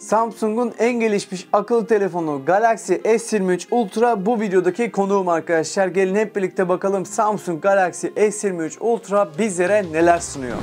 Samsung'un en gelişmiş akıllı telefonu Galaxy S23 Ultra bu videodaki konuğum arkadaşlar. Gelin hep birlikte bakalım Samsung Galaxy S23 Ultra bizlere neler sunuyor.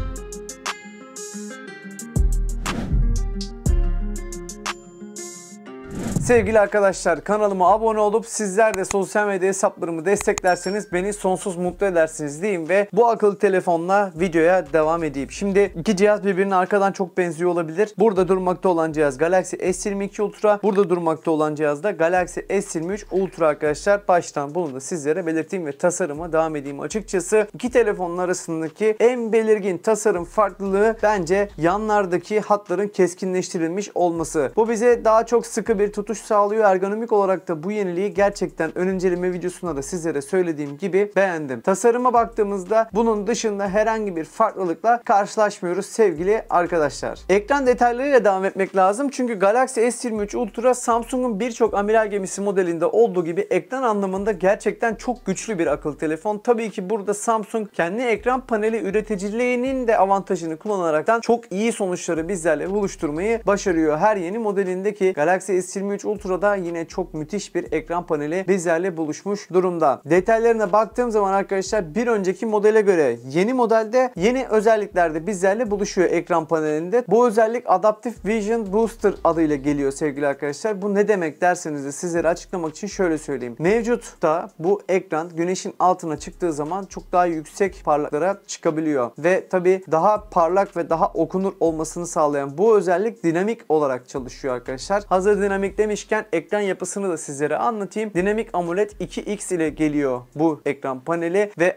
Sevgili arkadaşlar, kanalıma abone olup sizler de sosyal medya hesaplarımı desteklerseniz beni sonsuz mutlu edersiniz diyeyim ve bu akıllı telefonla videoya devam edeyim. Şimdi iki cihaz birbirine arkadan çok benziyor olabilir. Burada durmakta olan cihaz Galaxy S22 Ultra, burada durmakta olan cihaz da Galaxy S23 Ultra arkadaşlar. Baştan bunu da sizlere belirteyim ve tasarıma devam edeyim. Açıkçası iki telefonun arasındaki en belirgin tasarım farklılığı bence yanlardaki hatların keskinleştirilmiş olması. Bu bize daha çok sıkı bir tutuş sağlıyor. Ergonomik olarak da bu yeniliği gerçekten ön inceleme videosunda da sizlere söylediğim gibi beğendim. Tasarıma baktığımızda bunun dışında herhangi bir farklılıkla karşılaşmıyoruz sevgili arkadaşlar. Ekran detaylarıyla devam etmek lazım. Çünkü Galaxy S23 Ultra Samsung'un birçok amiral gemisi modelinde olduğu gibi ekran anlamında gerçekten çok güçlü bir akıllı telefon. Tabii ki burada Samsung kendi ekran paneli üreticiliğinin de avantajını kullanaraktan çok iyi sonuçları bizlerle buluşturmayı başarıyor. Her yeni modelindeki Galaxy S23 Ultra'da yine çok müthiş bir ekran paneli bizlerle buluşmuş durumda. Detaylarına baktığım zaman arkadaşlar bir önceki modele göre yeni modelde yeni özelliklerde bizlerle buluşuyor ekran panelinde. Bu özellik Adaptive Vision Booster adıyla geliyor sevgili arkadaşlar. Bu ne demek derseniz de sizlere açıklamak için şöyle söyleyeyim. Mevcutta bu ekran güneşin altına çıktığı zaman çok daha yüksek parlaklara çıkabiliyor. Ve tabi daha parlak ve daha okunur olmasını sağlayan bu özellik dinamik olarak çalışıyor arkadaşlar. Hazır dinamik demişken ekran yapısını da sizlere anlatayım. Dinamik AMOLED 2X ile geliyor bu ekran paneli ve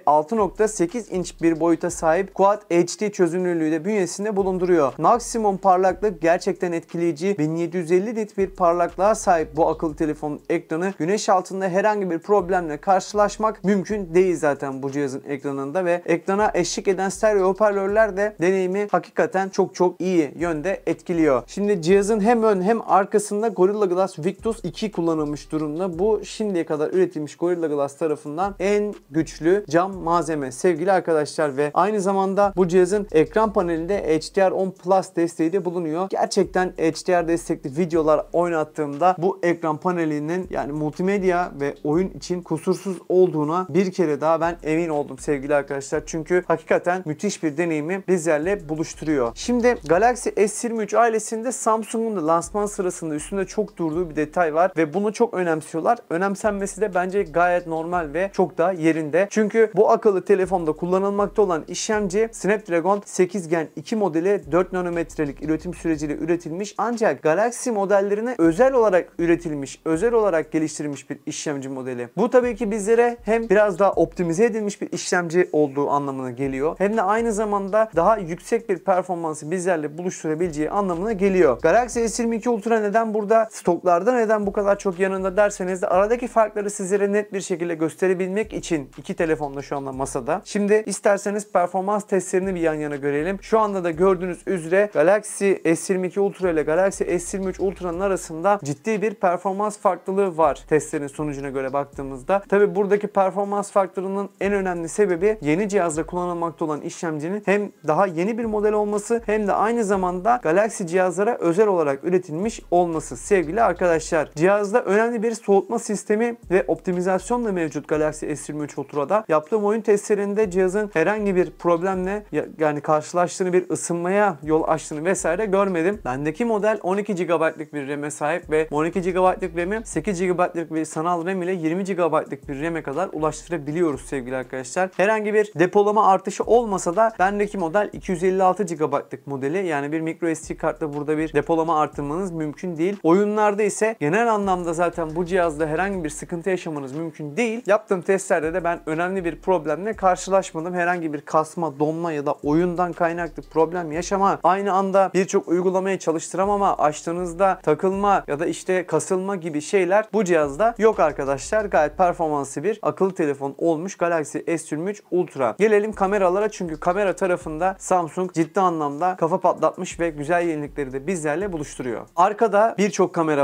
6.8 inç bir boyuta sahip Quad HD çözünürlüğü de bünyesinde bulunduruyor. Maksimum parlaklık gerçekten etkileyici. 1750 nit bir parlaklığa sahip bu akıllı telefonun ekranı güneş altında herhangi bir problemle karşılaşmak mümkün değil zaten bu cihazın ekranında ve ekrana eşlik eden stereo hoparlörler de deneyimi hakikaten çok iyi yönde etkiliyor. Şimdi cihazın hem ön hem arkasında Gorilla Glass Victus 2 kullanılmış durumda. Bu şimdiye kadar üretilmiş Gorilla Glass tarafından en güçlü cam malzeme sevgili arkadaşlar ve aynı zamanda bu cihazın ekran panelinde HDR10 Plus desteği de bulunuyor. Gerçekten HDR destekli videolar oynattığımda bu ekran panelinin yani multimedya ve oyun için kusursuz olduğuna bir kere daha ben emin oldum sevgili arkadaşlar. Çünkü hakikaten müthiş bir deneyimi bizlerle buluşturuyor. Şimdi Galaxy S23 ailesinde Samsung'un da lansman sırasında üstünde çok durduğu bir detay var ve bunu çok önemsiyorlar. Önemsenmesi de bence gayet normal ve çok da yerinde. Çünkü bu akıllı telefonda kullanılmakta olan işlemci Snapdragon 8 Gen 2 modeli 4 nanometrelik üretim süreciyle üretilmiş ancak Galaxy modellerine özel olarak üretilmiş, özel olarak geliştirilmiş bir işlemci modeli. Bu tabii ki bizlere hem biraz daha optimize edilmiş bir işlemci olduğu anlamına geliyor hem de aynı zamanda daha yüksek bir performansı bizlerle buluşturabileceği anlamına geliyor. Galaxy S22 Ultra neden burada stoklarda neden bu kadar çok yanında derseniz de aradaki farkları sizlere net bir şekilde gösterebilmek için iki telefon da şu anda masada. Şimdi isterseniz performans testlerini bir yan yana görelim. Şu anda da gördüğünüz üzere Galaxy S22 Ultra ile Galaxy S23 Ultra'nın arasında ciddi bir performans farklılığı var testlerin sonucuna göre baktığımızda. Tabi buradaki performans farklılığının en önemli sebebi yeni cihazda kullanılmakta olan işlemcinin hem daha yeni bir model olması hem de aynı zamanda Galaxy cihazlara özel olarak üretilmiş olması sevgili arkadaşlar. Cihazda önemli bir soğutma sistemi ve optimizasyon da mevcut Galaxy S23 Ultra'da. Yaptığım oyun testlerinde cihazın herhangi bir problemle yani karşılaştığını bir ısınmaya yol açtığını vesaire görmedim. Bendeki model 12 GB'lık bir RAM'e sahip ve 12 GB'lık RAM'i 8 GB'lık bir sanal RAM ile 20 GB'lık bir RAM'e kadar ulaştırabiliyoruz sevgili arkadaşlar. Herhangi bir depolama artışı olmasa da bendeki model 256 GB'lık modeli yani bir microSD kartla burada bir depolama artırmanız mümkün değil. Oyunlarda ise genel anlamda zaten bu cihazda herhangi bir sıkıntı yaşamanız mümkün değil. Yaptığım testlerde de ben önemli bir problemle karşılaşmadım. Herhangi bir kasma, donma ya da oyundan kaynaklı problem yaşama, aynı anda birçok uygulamayı çalıştıramama, açtığınızda takılma ya da işte kasılma gibi şeyler bu cihazda yok arkadaşlar. Gayet performanslı bir akıllı telefon olmuş Galaxy S23 Ultra. Gelelim kameralara çünkü kamera tarafında Samsung ciddi anlamda kafa patlatmış ve güzel yenilikleri de bizlerle buluşturuyor. Arkada birçok kamera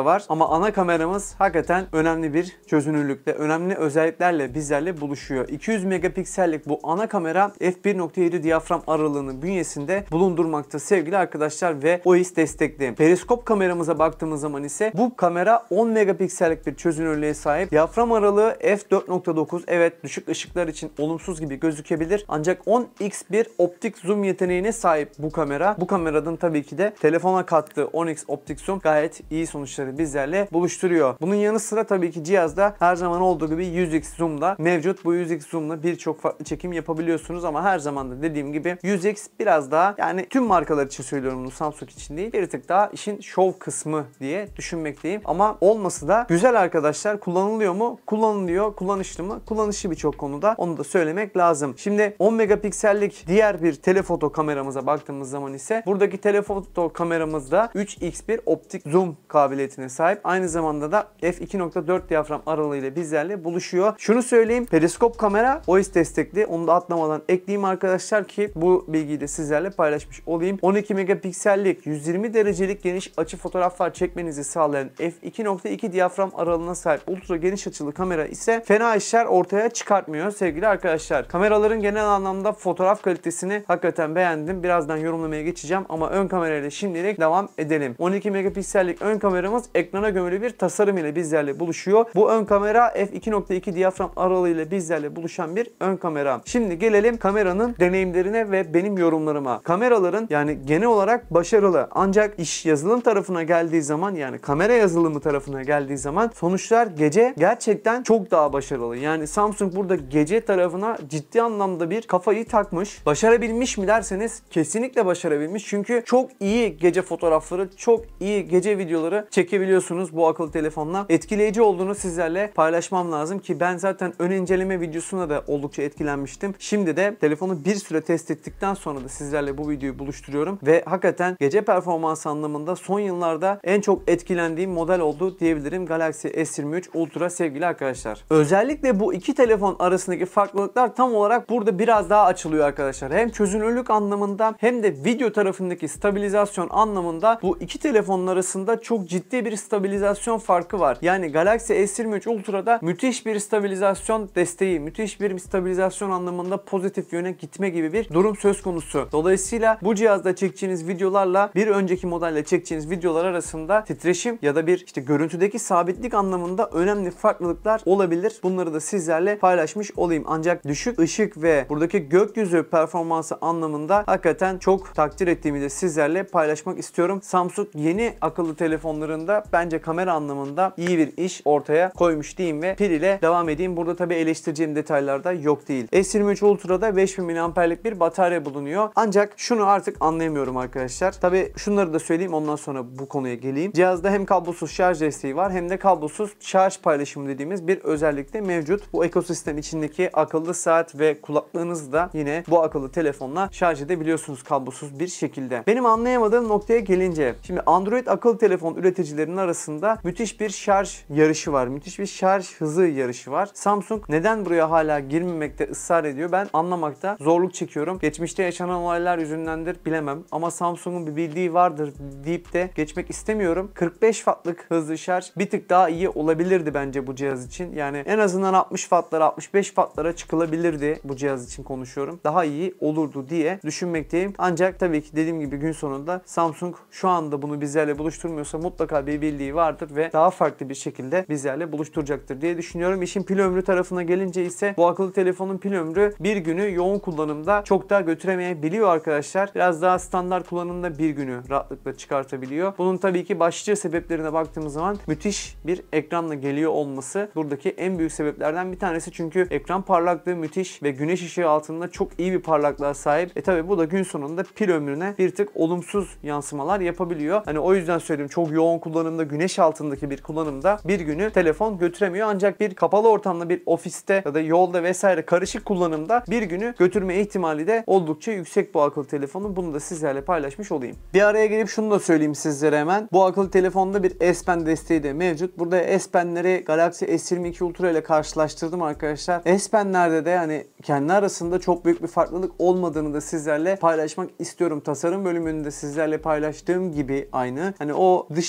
kamera var ama ana kameramız hakikaten önemli bir çözünürlükte, önemli özelliklerle bizlerle buluşuyor. 200 megapiksellik bu ana kamera f1.7 diyafram aralığının bünyesinde bulundurmakta sevgili arkadaşlar ve OIS destekli. Periskop kameramıza baktığımız zaman ise bu kamera 10 megapiksellik bir çözünürlüğe sahip. Diyafram aralığı f4.9, evet düşük ışıklar için olumsuz gibi gözükebilir ancak 10x bir optik zoom yeteneğine sahip bu kamera. Bu kameranın tabii ki de telefona kattığı 10x optik zoom gayet iyi sonuçları bizlerle buluşturuyor. Bunun yanı sıra tabii ki cihazda her zaman olduğu gibi 100x zoom da mevcut. Bu 100x zoom'la birçok farklı çekim yapabiliyorsunuz ama her zaman da dediğim gibi 100x biraz daha, yani tüm markalar için söylüyorum bunu, Samsung için değil, bir tık daha işin şov kısmı diye düşünmekteyim. Ama olması da güzel arkadaşlar. Kullanılıyor mu? Kullanılıyor. Kullanışlı mı? Kullanışlı birçok konuda. Onu da söylemek lazım. Şimdi 10 megapiksellik diğer bir telefoto kameramıza baktığımız zaman ise buradaki telefoto kameramızda 3x1 optik zoom kabiliyetine sahip. Aynı zamanda da f2.4 diyafram aralığıyla bizlerle buluşuyor. Şunu söyleyeyim. Periskop kamera OIS destekli. Onu da atlamadan ekleyeyim arkadaşlar ki bu bilgiyi de sizlerle paylaşmış olayım. 12 megapiksellik 120 derecelik geniş açı fotoğraflar çekmenizi sağlayan f2.2 diyafram aralığına sahip ultra geniş açılı kamera ise fena işler ortaya çıkartmıyor sevgili arkadaşlar. Kameraların genel anlamda fotoğraf kalitesini hakikaten beğendim. Birazdan yorumlamaya geçeceğim ama ön kamerayla şimdilik devam edelim. 12 megapiksellik ön kameramız ekrana gömülü bir tasarım ile bizlerle buluşuyor. Bu ön kamera f2.2 diyafram aralığıyla bizlerle buluşan bir ön kamera. Şimdi gelelim kameranın deneyimlerine ve benim yorumlarıma. Kameraların yani genel olarak başarılı ancak iş yazılım tarafına geldiği zaman, yani kamera yazılımı tarafına geldiği zaman sonuçlar gece gerçekten çok daha başarılı. Yani Samsung burada gece tarafına ciddi anlamda bir kafayı takmış. Başarabilmiş mi derseniz kesinlikle başarabilmiş. Çünkü çok iyi gece fotoğrafları, çok iyi gece videoları çekebiliyorsunuz bu akıllı telefonla. Etkileyici olduğunu sizlerle paylaşmam lazım ki ben zaten ön inceleme videosuna da oldukça etkilenmiştim. Şimdi de telefonu bir süre test ettikten sonra da sizlerle bu videoyu buluşturuyorum ve hakikaten gece performansı anlamında son yıllarda en çok etkilendiğim model oldu diyebilirim. Galaxy S23 Ultra sevgili arkadaşlar. Özellikle bu iki telefon arasındaki farklılıklar tam olarak burada biraz daha açılıyor arkadaşlar. Hem çözünürlük anlamında hem de video tarafındaki stabilizasyon anlamında bu iki telefonun arasında çok ciddi bir stabilizasyon farkı var. Yani Galaxy S23 Ultra'da müthiş bir stabilizasyon desteği, müthiş bir stabilizasyon anlamında pozitif yöne gitme gibi bir durum söz konusu. Dolayısıyla bu cihazda çekeceğiniz videolarla bir önceki modelle çekeceğiniz videolar arasında titreşim ya da bir görüntüdeki sabitlik anlamında önemli farklılıklar olabilir. Bunları da sizlerle paylaşmış olayım. Ancak düşük ışık ve buradaki gökyüzü performansı anlamında hakikaten çok takdir ettiğimi de sizlerle paylaşmak istiyorum. Samsung yeni akıllı telefonlarında bence kamera anlamında iyi bir iş ortaya koymuş diyeyim ve pil ile devam edeyim. Burada tabii eleştireceğim detaylar da yok değil. S23 Ultra'da 5000 mAh'lik bir batarya bulunuyor. Ancak şunu artık anlayamıyorum arkadaşlar. Tabii şunları da söyleyeyim, ondan sonra bu konuya geleyim. Cihazda hem kablosuz şarj desteği var hem de kablosuz şarj paylaşımı dediğimiz bir özellik de mevcut. Bu ekosistem içindeki akıllı saat ve kulaklığınızı da yine bu akıllı telefonla şarj edebiliyorsunuz kablosuz bir şekilde. Benim anlayamadığım noktaya gelince, şimdi Android akıllı telefon üreticilerinin arasında müthiş bir şarj yarışı var. Müthiş bir şarj hızı yarışı var. Samsung neden buraya hala girmemekte ısrar ediyor? Ben anlamakta zorluk çekiyorum. Geçmişte yaşanan olaylar yüzündendir bilemem ama Samsung'un bir bildiği vardır deyip de geçmek istemiyorum. 45 wattlık hızlı şarj bir tık daha iyi olabilirdi bence bu cihaz için. Yani en azından 60 wattlara, 65 wattlara çıkılabilirdi bu cihaz için konuşuyorum. Daha iyi olurdu diye düşünmekteyim. Ancak tabii ki dediğim gibi gün sonunda Samsung şu anda bunu bizlerle buluşturmuyorsa mutlaka bir bildiği vardır ve daha farklı bir şekilde bizlerle buluşturacaktır diye düşünüyorum. İşin pil ömrü tarafına gelince ise bu akıllı telefonun pil ömrü bir günü yoğun kullanımda çok daha götüremeyebiliyor arkadaşlar. Biraz daha standart kullanımda bir günü rahatlıkla çıkartabiliyor. Bunun tabii ki başlıca sebeplerine baktığımız zaman müthiş bir ekranla geliyor olması buradaki en büyük sebeplerden bir tanesi. Çünkü ekran parlaklığı müthiş ve güneş ışığı altında çok iyi bir parlaklığa sahip. Tabii bu da gün sonunda pil ömrüne bir tık olumsuz yansımalar yapabiliyor. Hani o yüzden söyleyeyim, çok yoğun kullanımda, güneş altındaki bir kullanımda bir günü telefon götüremiyor. Ancak bir kapalı ortamda, bir ofiste ya da yolda vesaire karışık kullanımda bir günü götürme ihtimali de oldukça yüksek bu akıllı telefonu. Bunu da sizlerle paylaşmış olayım. Bir araya gelip şunu da söyleyeyim sizlere hemen. Bu akıllı telefonda bir S Pen desteği de mevcut. Burada S Pen'leri Galaxy S22 Ultra ile karşılaştırdım arkadaşlar. S Pen'lerde de hani kendi arasında çok büyük bir farklılık olmadığını da sizlerle paylaşmak istiyorum. Tasarım bölümünde sizlerle paylaştığım gibi aynı. Hani o dış tasarım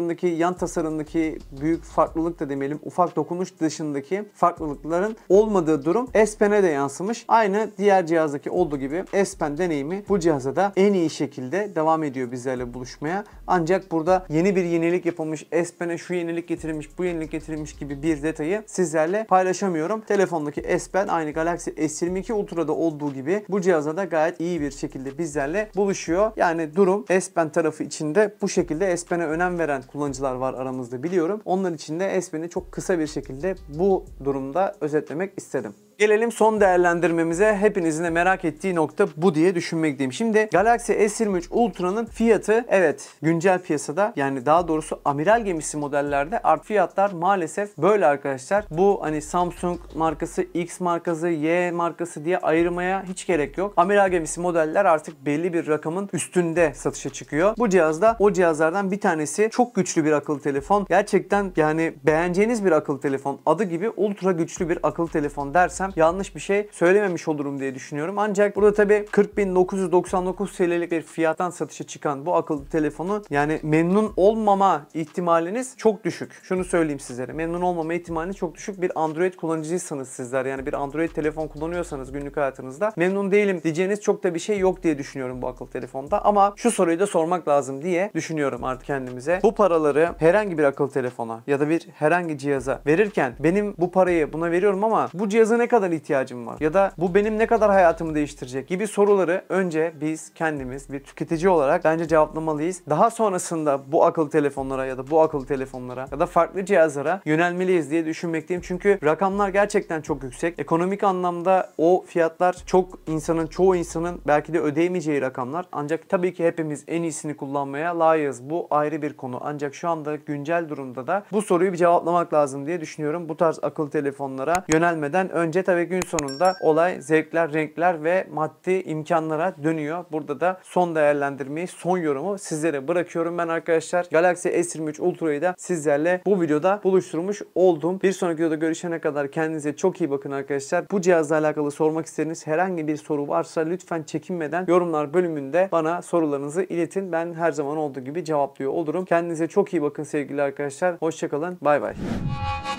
tasarımdaki, yan tasarımdaki büyük farklılık da demeyelim, ufak dokunuş dışındaki farklılıkların olmadığı durum S Pen'e de yansımış. Aynı diğer cihazdaki olduğu gibi S Pen deneyimi bu cihaza da en iyi şekilde devam ediyor bizlerle buluşmaya. Ancak burada yeni bir yenilik yapılmış, S Pen'e şu yenilik getirilmiş, bu yenilik getirilmiş gibi bir detayı sizlerle paylaşamıyorum. Telefondaki S Pen aynı Galaxy S22 Ultra'da olduğu gibi bu cihaza da gayet iyi bir şekilde bizlerle buluşuyor. Yani durum S Pen tarafı içinde bu şekilde. S Pen'e önem veren kullanıcılar var aramızda, biliyorum. Onlar için de S Pen'i çok kısa bir şekilde bu durumda özetlemek istedim. Gelelim son değerlendirmemize. Hepinizin de merak ettiği nokta bu diye düşünmekteyim. Şimdi Galaxy S23 Ultra'nın fiyatı, evet, güncel piyasada, yani daha doğrusu amiral gemisi modellerde fiyatlar maalesef böyle arkadaşlar. Bu hani Samsung markası, X markası, Y markası diye ayırmaya hiç gerek yok. Amiral gemisi modeller artık belli bir rakamın üstünde satışa çıkıyor. Bu cihazda o cihazlardan bir tanesi, çok güçlü bir akıllı telefon. Gerçekten yani beğeneceğiniz bir akıllı telefon. Adı gibi ultra güçlü bir akıllı telefon dersem yanlış bir şey söylememiş olurum diye düşünüyorum. Ancak burada tabii 40.999 TL'lik bir fiyattan satışa çıkan bu akıllı telefonu, yani memnun olmama ihtimaliniz çok düşük. Şunu söyleyeyim sizlere. Memnun olmama ihtimaliniz çok düşük. Bir Android kullanıcıysanız sizler, yani bir Android telefon kullanıyorsanız günlük hayatınızda, memnun değilim diyeceğiniz çok da bir şey yok diye düşünüyorum bu akıllı telefonda. Ama şu soruyu da sormak lazım diye düşünüyorum artık kendimize. Bu paraları herhangi bir akıllı telefona ya da bir herhangi cihaza verirken benim bu parayı buna veriyorum ama bu cihaza ne kadar ihtiyacım var? Ya da bu benim ne kadar hayatımı değiştirecek gibi soruları önce biz kendimiz bir tüketici olarak bence cevaplamalıyız. Daha sonrasında bu akıllı telefonlara ya da bu akıllı telefonlara ya da farklı cihazlara yönelmeliyiz diye düşünmekteyim. Çünkü rakamlar gerçekten çok yüksek. Ekonomik anlamda o fiyatlar çoğu insanın belki de ödeyemeyeceği rakamlar. Ancak tabii ki hepimiz en iyisini kullanmaya layığız. Bu ayrı bir konu. Ancak şu anda güncel durumda da bu soruyu bir cevaplamak lazım diye düşünüyorum. Bu tarz akıllı telefonlara yönelmeden önce tabii gün sonunda olay zevkler, renkler ve maddi imkanlara dönüyor. Burada da son değerlendirmeyi, son yorumu sizlere bırakıyorum ben arkadaşlar. Galaxy S23 Ultra'yı da sizlerle bu videoda buluşturmuş oldum. Bir sonraki videoda görüşene kadar kendinize çok iyi bakın arkadaşlar. Bu cihazla alakalı sormak istediğiniz herhangi bir soru varsa lütfen çekinmeden yorumlar bölümünde bana sorularınızı iletin. Ben her zaman olduğu gibi cevaplıyor olurum. Kendinize çok iyi bakın sevgili arkadaşlar. Hoşça kalın. Bay bay.